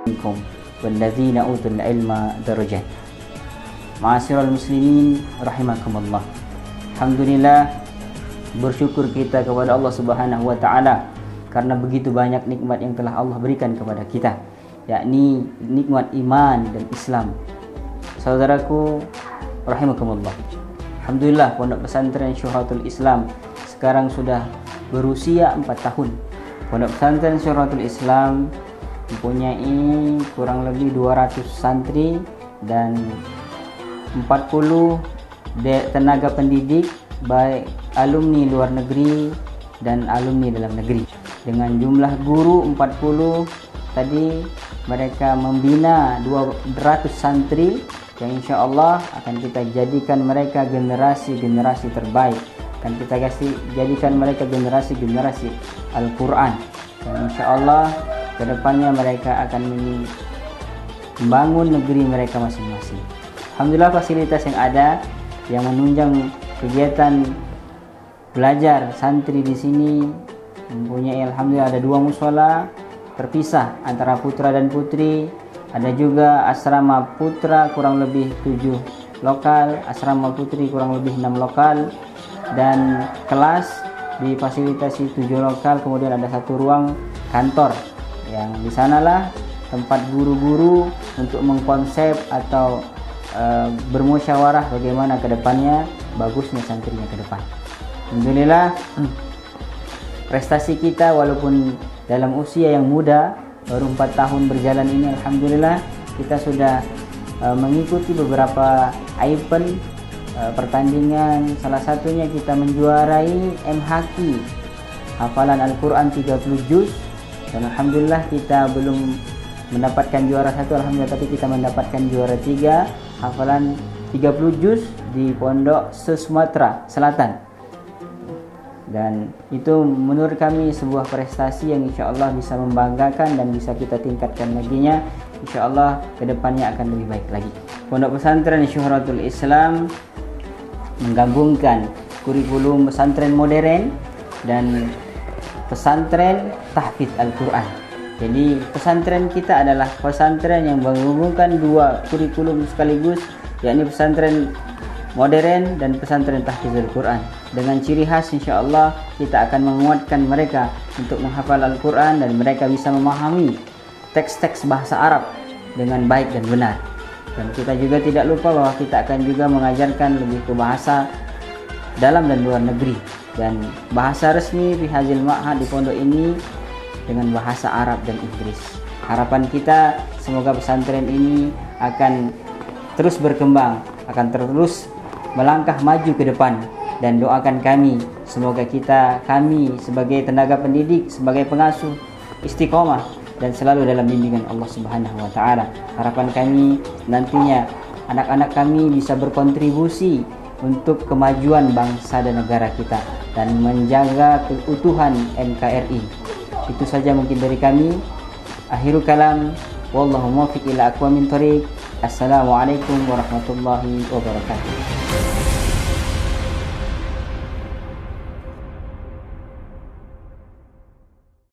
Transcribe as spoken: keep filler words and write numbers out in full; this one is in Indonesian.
minkum walladzina utul ilma darajat. Ma'asyiral muslimin rahimakumullah. Alhamdulillah, bersyukur kita kepada Allah Subhanahu wa taala karena begitu banyak nikmat yang telah Allah berikan kepada kita, yakni nikmat iman dan Islam. Saudaraku rahimakumullah, alhamdulillah Pondok Pesantren Syuhratul Islam sekarang sudah berusia empat tahun. Pondok Pesantren Syuhratul Islam mempunyai kurang lebih dua ratus santri dan empat puluh tenaga pendidik, baik alumni luar negeri dan alumni dalam negeri. Dengan jumlah guru empat puluh, tadi mereka membina dua ratus santri yang insya Allah akan kita jadikan mereka generasi-generasi terbaik. Akan kita kasih jadikan mereka generasi-generasi Al-Quran. Dan insya Allah kedepannya mereka akan membangun negeri mereka masing-masing. Alhamdulillah, fasilitas yang ada yang menunjang kegiatan belajar santri di sini mempunyai, alhamdulillah, ada dua musola terpisah antara putra dan putri. Ada juga asrama putra kurang lebih tujuh lokal, asrama putri kurang lebih enam lokal, dan kelas difasilitasi tujuh lokal. Kemudian ada satu ruang kantor yang di sanalah tempat guru-guru untuk mengkonsep atau e, bermusyawarah bagaimana ke depannya bagusnya santrinya ke depan. Alhamdulillah, prestasi kita walaupun dalam usia yang muda, baru empat tahun berjalan ini, alhamdulillah kita sudah e, mengikuti beberapa event e, pertandingan. Salah satunya kita menjuarai M H Q, hafalan Al-Quran tiga puluh juz. Dan alhamdulillah kita belum mendapatkan juara satu, alhamdulillah, tapi kita mendapatkan juara tiga, hafalan tiga puluh juz di Pondok se-Sumatera Selatan. Dan itu menurut kami sebuah prestasi yang insya Allah bisa membanggakan dan bisa kita tingkatkan laginya. Insya Allah kedepannya akan lebih baik lagi. Pondok Pesantren Syuhratul Islam menggabungkan kurikulum pesantren modern dan pesantren tahfidz Al-Quran. Jadi pesantren kita adalah pesantren yang menghubungkan dua kurikulum sekaligus, yakni pesantren modern dan pesantren tahfidz Al-Quran. Dengan ciri khas insya Allah kita akan menguatkan mereka untuk menghafal Al-Quran dan mereka bisa memahami teks-teks bahasa Arab dengan baik dan benar. Dan kita juga tidak lupa bahwa kita akan juga mengajarkan lebih ke bahasa dalam dan luar negeri. Dan bahasa resmi di Hazil Ma'had di pondok ini dengan bahasa Arab dan Inggris. Harapan kita semoga pesantren ini akan terus berkembang, akan terus melangkah maju ke depan. Dan doakan kami, semoga kita, kami sebagai tenaga pendidik, sebagai pengasuh, istiqomah dan selalu dalam bimbingan Allah Subhanahu wa taala. Harapan kami nantinya anak-anak kami bisa berkontribusi untuk kemajuan bangsa dan negara kita dan menjaga keutuhan N K R I. Itu saja mungkin dari kami. Akhirul kalam, wallahu muwaffiq ila aqwamit thoriq. Assalamualaikum warahmatullahi wabarakatuh.